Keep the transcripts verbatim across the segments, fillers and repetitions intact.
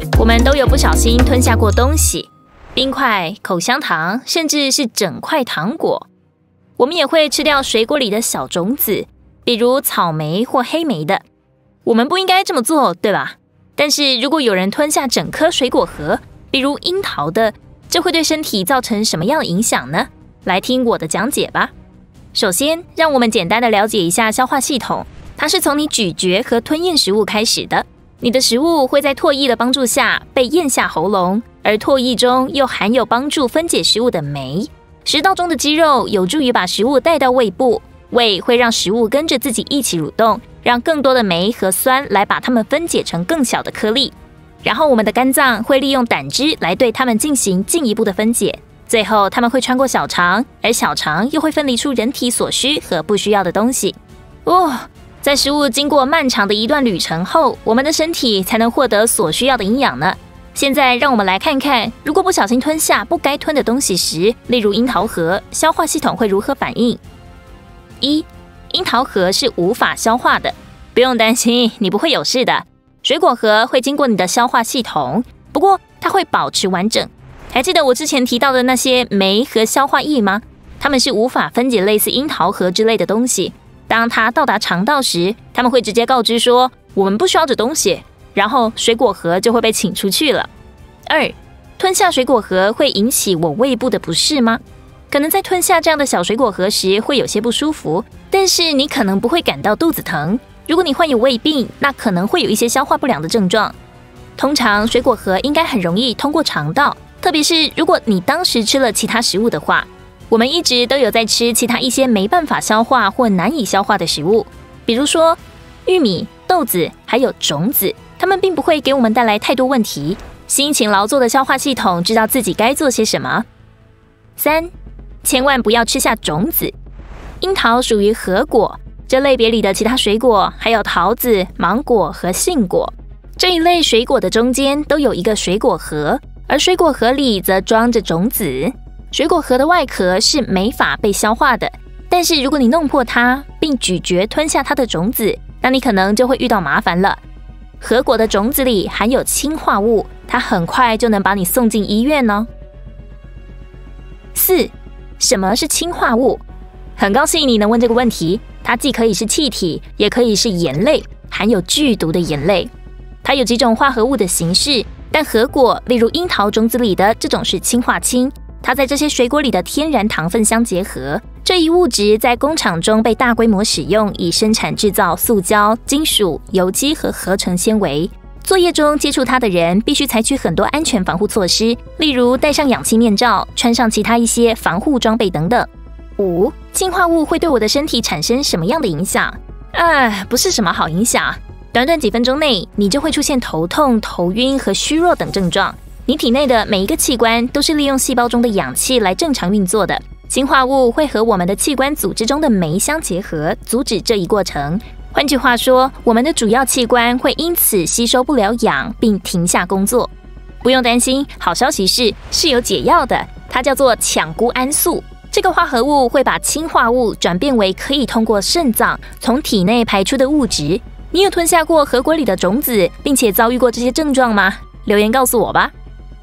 我们都有不小心吞下过东西，冰块、口香糖，甚至是整块糖果。我们也会吃掉水果里的小种子，比如草莓或黑莓的。我们不应该这么做，对吧？但是如果有人吞下整颗水果核，比如樱桃的，这会对身体造成什么样的影响呢？来听我的讲解吧。首先，让我们简单的了解一下消化系统，它是从你咀嚼和吞咽食物开始的。你的食物会在唾液的帮助下被咽下喉咙，而唾液中又含有帮助分解食物的酶。食道中的肌肉有助于把食物带到胃部，胃会让食物跟着自己一起蠕动，让更多的酶和酸来把它们分解成更小的颗粒。然后我们的肝脏会利用胆汁来对它们进行进一步的分解。最后它们会穿过小肠，而小肠又会分离出人体所需和不需要的东西。哦，在食物经过漫长的一段旅程后，我们的身体才能获得所需要的营养呢。现在让我们来看看，如果不小心吞下不该吞的东西时，例如樱桃核，消化系统会如何反应？一、樱桃核是无法消化的，不用担心，你不会有事的。水果核会经过你的消化系统，不过它会保持完整。还记得我之前提到的那些酶和消化液吗？它们是无法分解类似樱桃核之类的东西。当它到达肠道时，它们会直接告知说我们不需要这东西，然后水果核就会被请出去了。二、吞下水果核会引起我胃部的不适吗？可能在吞下这样的小水果核时会有些不舒服，但是你可能不会感到肚子疼。如果你患有胃病，那可能会有一些消化不良的症状。通常水果核应该很容易通过肠道，特别是如果你当时吃了其他食物的话。我们一直都有在吃其他一些没办法消化或难以消化的食物，比如说玉米、豆子还有种子，它们并不会给我们带来太多问题。辛勤劳作的消化系统知道自己该做些什么。三、千万不要吃下种子。樱桃属于核果，这类别里的其他水果还有桃子、芒果和杏果。这一类水果的中间都有一个水果核，而水果核里则装着种子。水果核的外壳是没法被消化的，但是如果你弄破它，并咀嚼吞下它的种子，那你可能就会遇到麻烦了。核果的种子里含有氰化物，它很快就能把你送进医院呢。四、什么是氰化物？很高兴你能问这个问题，它既可以是气体，也可以是盐类，含有剧毒的盐类。它有几种化合物的形式，但核果，例如樱桃种子里的这种是氰化氢。它在这些水果里的天然糖分相结合，这一物质在工厂中被大规模使用，以生产制造塑胶、金属、有机和合成纤维。作业中接触它的人必须采取很多安全防护措施，例如戴上氧气面罩、穿上其他一些防护装备等等。五、氰化物会对我的身体产生什么样的影响？呃，不是什么好影响。短短几分钟内，你就会出现头痛、头晕和虚弱等症状。你体内的每一个器官都是利用细胞中的氧气来正常运作的，氰化物会和我们的器官组织中的酶相结合，阻止这一过程。换句话说，我们的主要器官会因此吸收不了氧，并停下工作。不用担心，好消息是是有解药的，它叫做羟钴胺素。这个化合物会把氰化物转变为可以通过肾脏从体内排出的物质。你有吞下过核果里的种子，并且遭遇过这些症状吗？留言告诉我吧。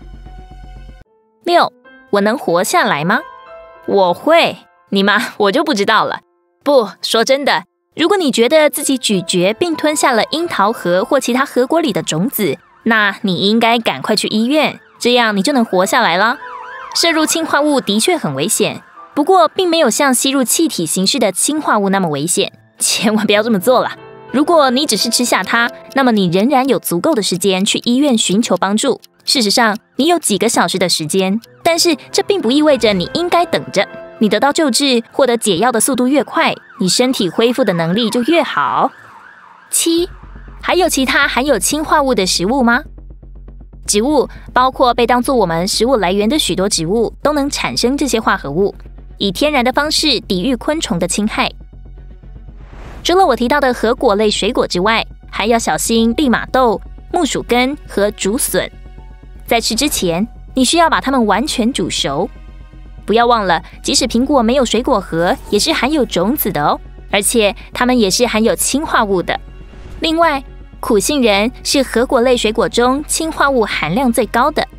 六，我能活下来吗？我会，你吗？我就不知道了。不，说真的，如果你觉得自己咀嚼并吞下了樱桃核或其他核果里的种子，那你应该赶快去医院，这样你就能活下来了。摄入氰化物的确很危险，不过并没有像吸入气体形式的氰化物那么危险，千万不要这么做了。如果你只是吃下它，那么你仍然有足够的时间去医院寻求帮助。事实上，你有几个小时的时间，但是这并不意味着你应该等着。你得到救治、获得解药的速度越快，你身体恢复的能力就越好。七，还有其他含有氰化物的食物吗？植物，包括被当作我们食物来源的许多植物，都能产生这些化合物，以天然的方式抵御昆虫的侵害。除了我提到的核果类水果之外，还要小心利马豆、木薯根和竹笋。在吃之前，你需要把它们完全煮熟。不要忘了，即使苹果没有水果核，也是含有种子的哦，而且它们也是含有氰化物的。另外， 苦杏仁是核果类水果中氰化物含量最高的。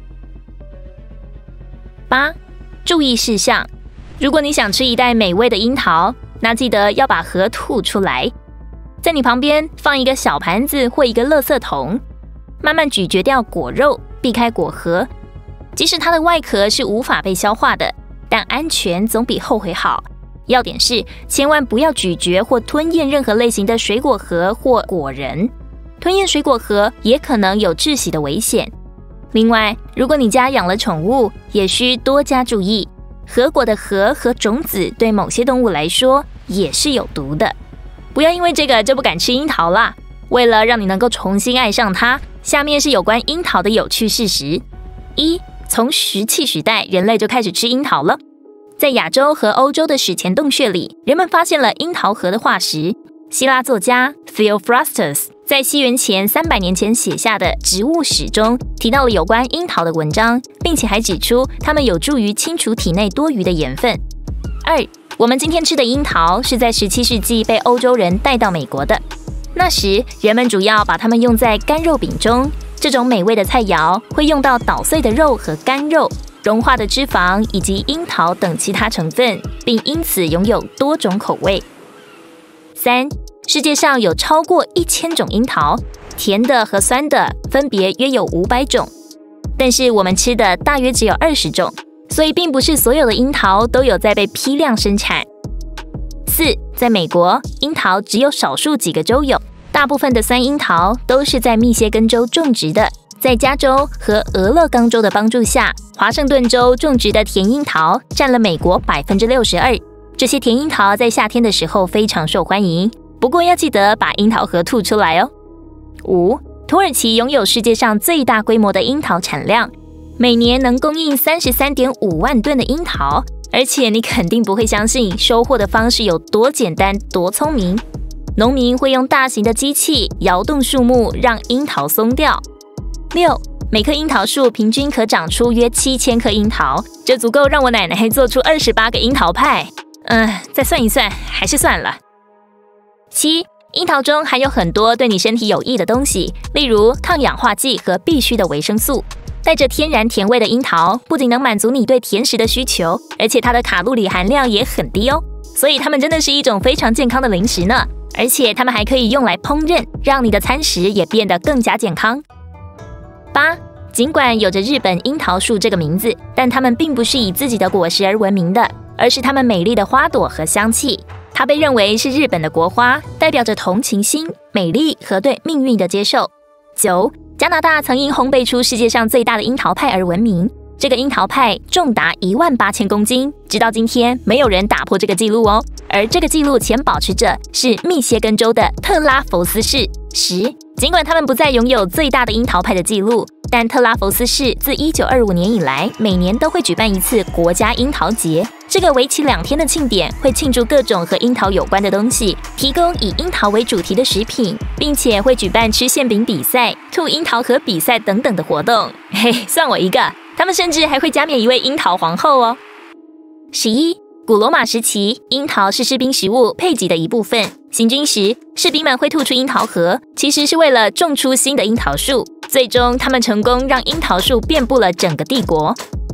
八、注意事项：如果你想吃一袋美味的樱桃，那记得要把核吐出来。在你旁边放一个小盘子或一个垃圾桶，慢慢咀嚼掉果肉，避开果核。即使它的外壳是无法被消化的，但安全总比后悔好。要点是，千万不要咀嚼或吞咽任何类型的水果核或果仁，吞咽水果核也可能有窒息的危险。另外，如果你家养了宠物，也需多加注意，核果的核和种子对某些动物来说也是有毒的。不要因为这个就不敢吃樱桃啦。为了让你能够重新爱上它，下面是有关樱桃的有趣事实。一、从石器时代，人类就开始吃樱桃了。在亚洲和欧洲的史前洞穴里，人们发现了樱桃核的化石。希腊作家 Theophrastus 在西元前三百年前写下的《植物史》中提到了有关樱桃的文章，并且还指出它们有助于清除体内多余的盐分。二、我们今天吃的樱桃是在十七世纪被欧洲人带到美国的。那时，人们主要把它们用在干肉饼中。这种美味的菜肴会用到捣碎的肉和干肉、融化的脂肪以及樱桃等其他成分，并因此拥有多种口味。三、世界上有超过一千种樱桃，甜的和酸的分别约有五百种，但是我们吃的大约只有二十种，所以并不是所有的樱桃都有在被批量生产。四、在美国，樱桃只有少数几个州有，大部分的酸樱桃都是在密歇根州种植的。在加州和俄勒冈州的帮助下，华盛顿州种植的甜樱桃占了美国 百分之六十二。 这些甜樱桃在夏天的时候非常受欢迎，不过要记得把樱桃核吐出来哦。五、土耳其拥有世界上最大规模的樱桃产量，每年能供应 三十三点五万吨的樱桃，而且你肯定不会相信收获的方式有多简单多聪明。农民会用大型的机器摇动树木，让樱桃松掉。六、每棵樱桃树平均可长出约七千颗樱桃，这足够让我奶奶做出二十八个樱桃派。嗯，再算一算，还是算了。七、樱桃中含有很多对你身体有益的东西，例如抗氧化剂和必需的维生素。带着天然甜味的樱桃不仅能满足你对甜食的需求，而且它的卡路里含量也很低哦，所以它们真的是一种非常健康的零食呢。而且它们还可以用来烹饪，让你的餐食也变得更加健康。八、尽管有着日本樱桃树这个名字，但它们并不是以自己的果实而闻名的，而是它们美丽的花朵和香气。它被认为是日本的国花，代表着同情心、美丽和对命运的接受。九、加拿大曾因烘焙出世界上最大的樱桃派而闻名，这个樱桃派重达一万八千公斤，直到今天没有人打破这个纪录哦。而这个纪录前保持者是密歇根州的特拉弗斯市。十、尽管他们不再拥有最大的樱桃派的纪录，但特拉弗斯市自一九二五年以来，每年都会举办一次国家樱桃节。这个为期两天的庆典会庆祝各种和樱桃有关的东西，提供以樱桃为主题的食品，并且会举办吃馅饼比赛、吐樱桃核比赛等等的活动。嘿，算我一个！他们甚至还会加冕一位樱桃皇后哦。十一、古罗马时期，樱桃是士兵食物配给的一部分。行军时，士兵们会吐出樱桃核，其实是为了种出新的樱桃树。最终，他们成功让樱桃树遍布了整个帝国。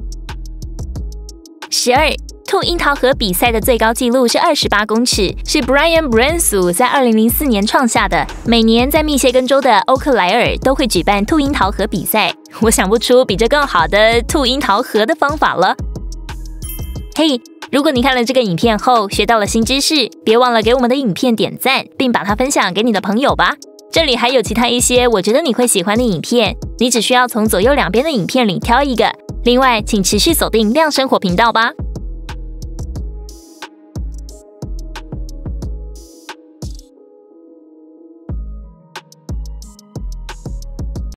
十二、吐樱桃核比赛的最高纪录是二十八公尺，是 Brian Bransu 在二零零四年创下的。每年在密歇根州的欧克莱尔都会举办吐樱桃核比赛。我想不出比这更好的吐樱桃核的方法了。嘿、hey, 如果你看了这个影片后学到了新知识，别忘了给我们的影片点赞，并把它分享给你的朋友吧。这里还有其他一些我觉得你会喜欢的影片，你只需要从左右两边的影片里挑一个。另外，请持续锁定亮生活频道吧。